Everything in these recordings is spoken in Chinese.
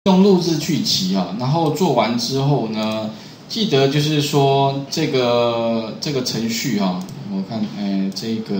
用录制剧集啊，然后做完之后呢，记得就是说这个程序哈，我看这个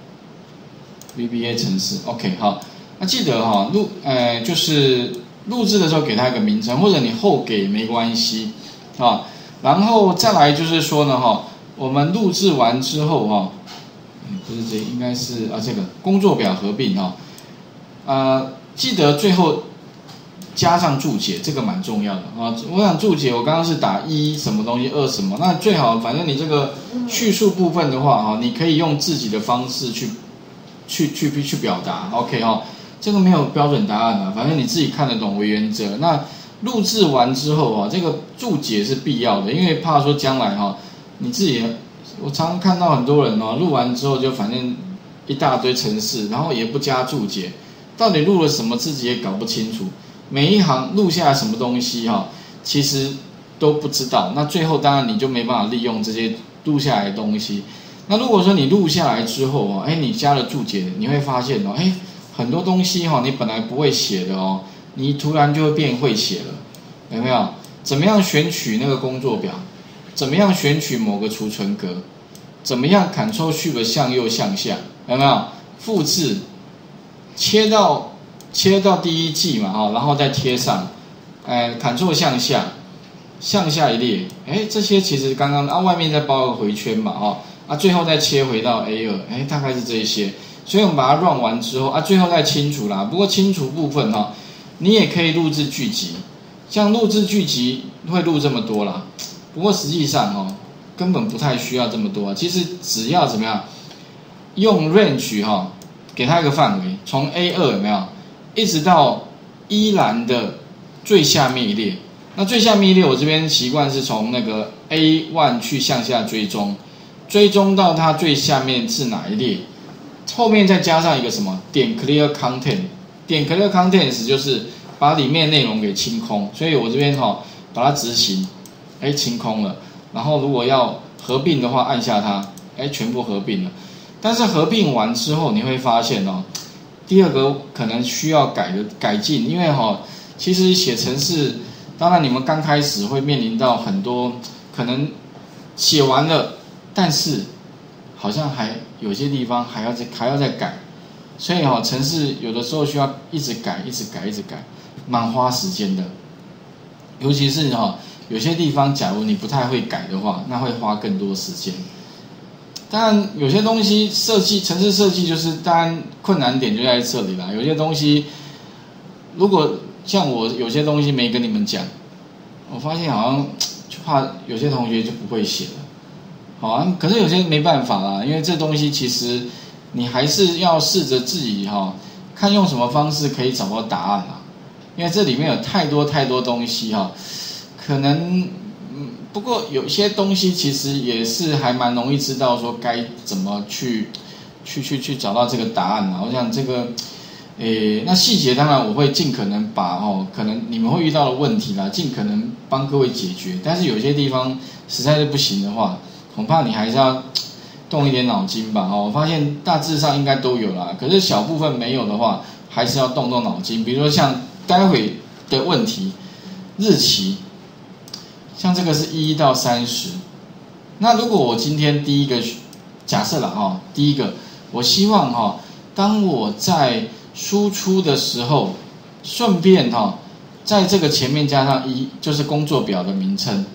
VBA 程式 OK 好，那记得哈就是录制的时候给它一个名称，或者你后给没关系啊，然后再来就是说呢哈，我们录制完之后哈，不是这应该是这个工作表合并哈，记得最后加上注解，这个蛮重要的啊。我想注解，我刚刚是打1什么东西2什么，那最好反正你这个叙述部分的话哈，你可以用自己的方式去表达 ，OK 哈，这个没有标准答案啊，反正你自己看得懂为原则。那录制完之后啊，这个注解是必要的，因为怕说将来哈，你自己，我常常看到很多人录完之后就反正一大堆程式，然后也不加注解，到底录了什么自己也搞不清楚。每一行录下来什么东西其实都不知道。那最后当然你就没办法利用这些录下来的东西。那如果说你录下来之后你加了注解，你会发现很多东西你本来不会写的你突然就会变会写了，有没有？怎么样选取那个工作表？怎么样选取某个储存格？怎么样 Ctrl+Shift 向右向下？有没有？复制，切到第一季嘛然后再贴上，Ctrl 向下一列，这些其实刚刚外面再包个回圈嘛最后再切回到 A2，大概是这些，所以我们把它 run 完之后最后再清除啦。不过清除部分你也可以录制剧集，像录制剧集会录这么多啦，不过实际上根本不太需要这么多其实只要怎么样，用 range 给它一个范围，从 A2 有没有？一直到一栏的最下面一列，那最下面一列我这边习惯是从那个 A1 去向下追踪到它最下面是哪一列，后面再加上一个什么点 clear content， 点 clear contents 就是把里面内容给清空，所以我这边把它执行，清空了，然后如果要合并的话按下它，全部合并了。但是合并完之后你会发现第二个可能需要改进，因为其实写程式，当然你们刚开始会面临到很多可能写完了，但是好像还有些地方还要再改，所以程式有的时候需要一直改，蛮花时间的。尤其是有些地方假如你不太会改的话，那会花更多时间。当然有些东西程式设计就是当然困难点就在这里啦。有些东西如果像我有些东西没跟你们讲，我发现好像就怕有些同学就不会写了，可是有些没办法啦，因为这东西其实你还是要试着自己看用什么方式可以找到答案啦，因为这里面有太多东西可能不过有些东西其实也是还蛮容易知道说该怎么去找到这个答案啦。我想这个那细节当然我会尽可能把可能你们会遇到的问题啦，尽可能帮各位解决。但是有些地方实在是不行的话，恐怕你还是要动一点脑筋吧我发现大致上应该都有啦，可是小部分没有的话，还是要动脑筋。比如说像待会的问题，日期。像这个是1到30，那如果我今天第一个假设了第一个我希望当我在输出的时候，顺便在这个前面加上1，就是工作表的名称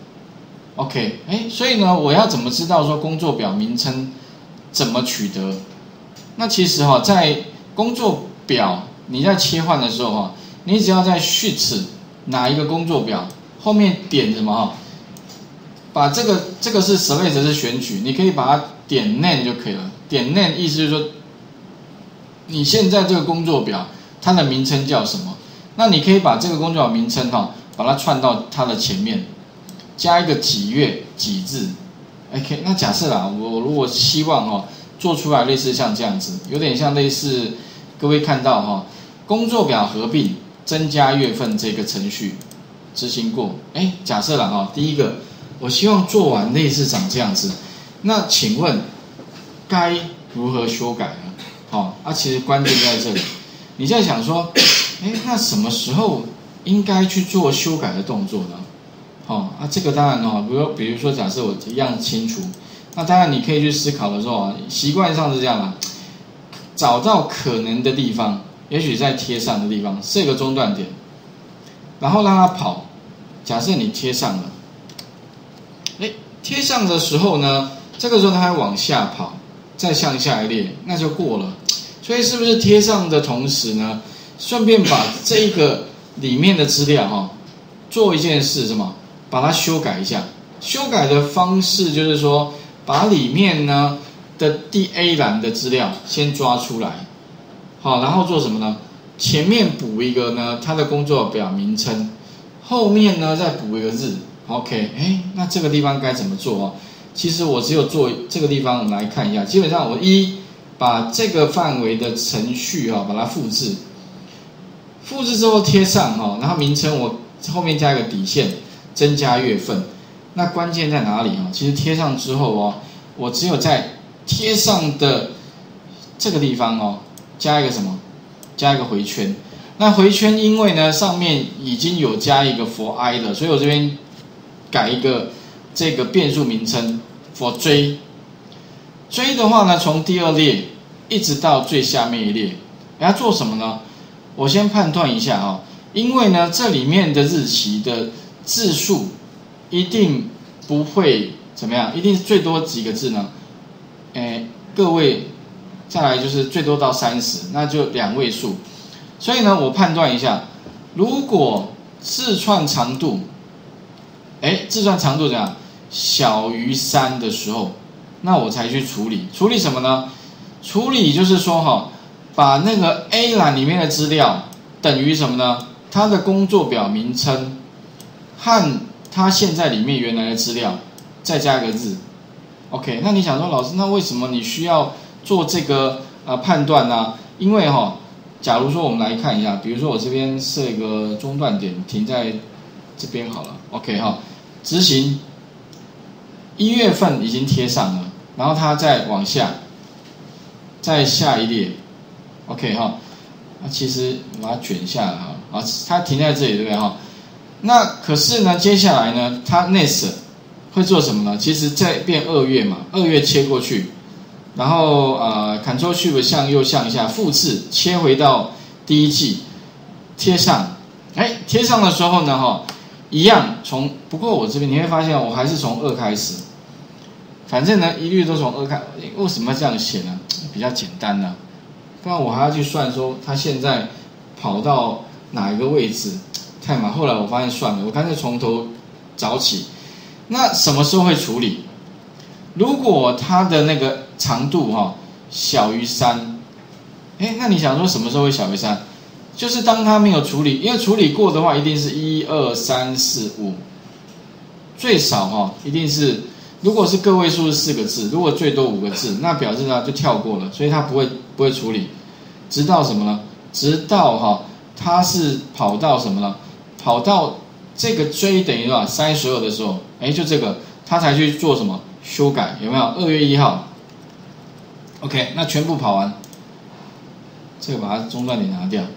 ，OK， 所以呢我要怎么知道说工作表名称怎么取得？那其实在工作表你在切换的时候你只要在 Shift 哪一个工作表后面点什么把这个是 select 是选取，你可以把它点 name 就可以了。点 name 意思就是说，你现在这个工作表它的名称叫什么？那你可以把这个工作表名称把它串到它的前面，加一个几月几日。OK， 那假设我如果希望做出来类似像这样子，有点像类似各位看到工作表合并增加月份这个程序执行过，假设第一个我希望做完类似长这样子，那请问该如何修改呢？其实关键在这里，你在想说，那什么时候应该去做修改的动作呢？这个当然比如说假设我一样清除，那当然你可以去思考的时候啊，习惯上是这样啦，找到可能的地方，也许在贴上的地方设个中断点，然后让它跑。假设你贴上了，贴上的时候呢，这个时候它会往下跑，再向下一列，那就过了。所以是不是贴上的同时呢，顺便把这个里面的资料做一件事，什么？把它修改一下。修改的方式就是说，把里面呢的第 A 栏的资料先抓出来，然后做什么呢？前面补一个呢它的工作表名称，后面呢再补一个日。OK， 那这个地方该怎么做其实我只有做这个地方，我们来看一下。基本上我把这个范围的程序把它复制之后贴上然后名称我后面加一个底线，增加月份。那关键在哪里其实贴上之后我只有在贴上的这个地方加一个什么？加一个回圈。那回圈因为呢上面已经有加一个 for i 了，所以我这边改一个这个变数名称 for 追的话呢，从第二列一直到最下面一列，要做什么呢？我先判断一下因为呢这里面的日期的字数一定不会怎么样，一定是最多几个字呢？各位再来就是最多到30，那就2位数。所以呢，我判断一下，如果字串长度，字串长度怎样？小于3的时候，那我才去处理。处理什么呢？处理就是说把那个 A 栏里面的资料等于什么呢？它的工作表名称和它现在里面原来的资料再加一个日。OK， 那你想说老师，那为什么你需要做这个判断呢？因为假如说我们来看一下，比如说我这边设一个中断点，停在这边好了。OK 执行1月份已经贴上了，然后它再往下，再下一列。OK 其实我把它卷下来它停在这里对不对那可是呢，接下来呢，它 next 会做什么呢？其实再变2月嘛，2月切过去，然后Ctrl Shift 向右向下复制，切回到第一季，贴上。贴上的时候呢，一样不过我这边你会发现我还是从2开始，反正呢一律都从2开。为什么要这样写呢？比较简单呢，不然我还要去算说它现在跑到哪一个位置。太麻烦，后来我发现算了，我干脆从头找起。那什么时候会处理？如果它的那个长度小于3，那你想说什么时候会小于3？就是当它没有处理，因为处理过的话一定是1、2、3、4、5，最少一定是，如果是个位数是4个字，如果最多5个字，那表示它就跳过了，所以它不会处理，直到什么呢？直到它是跑到什么呢？跑到这个追等于多少32的时候，就这个他才去做什么修改，有没有？2月1号 ，OK， 那全部跑完，这个把它中断点拿掉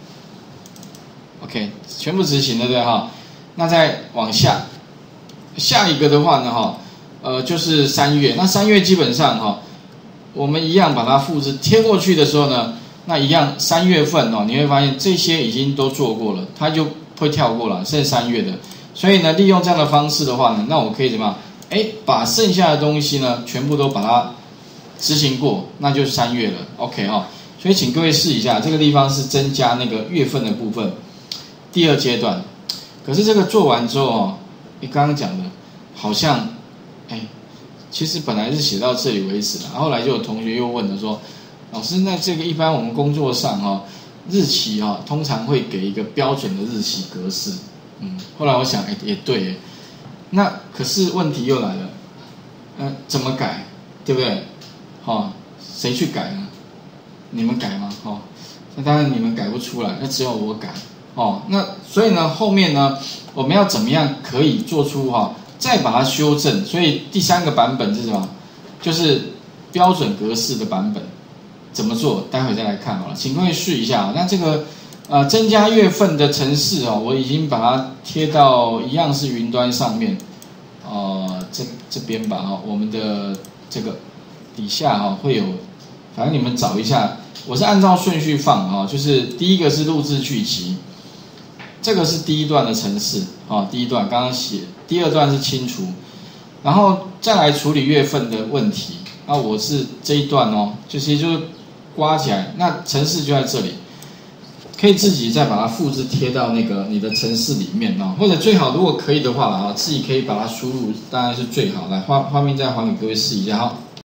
，OK， 全部执行了对那再往下一个的话呢就是3月，那3月基本上我们一样把它复制贴过去的时候呢，那一样3月份你会发现这些已经都做过了，它就会跳过了，剩3月的。所以呢，利用这样的方式的话呢，那我可以怎么样？把剩下的东西呢，全部都把它执行过，那就是3月了。OK 所以请各位试一下，这个地方是增加那个月份的部分，第2阶段。可是这个做完之后你刚刚讲的，好像其实本来是写到这里为止的，后来就有同学又问了说，老师，那这个一般我们工作上日期通常会给一个标准的日期格式，后来我想也对那可是问题又来了，怎么改，对不对？谁去改呢？你们改吗？那当然你们改不出来，那只有我改那所以呢后面呢我们要怎么样可以做出再把它修正？所以第3个版本是什么？就是标准格式的版本。怎么做？待会再来看好了，请各位试一下那这个增加月份的程式哦，我已经把它贴到一样是云端上面，这边吧哈，我们的这个底下哈会有，反正你们找一下，我是按照顺序放哈，就是第一个是录制剧集，这个是第一段的程式啊，第一段刚刚写，第二段是清除，然后再来处理月份的问题。那我是这一段哦，就是刮起来，那程式就在这里。可以自己再把它复制贴到那个你的程式里面啊，或者最好如果可以的话啊，自己可以把它输入，当然是最好。来画面再还给各位试一下哈。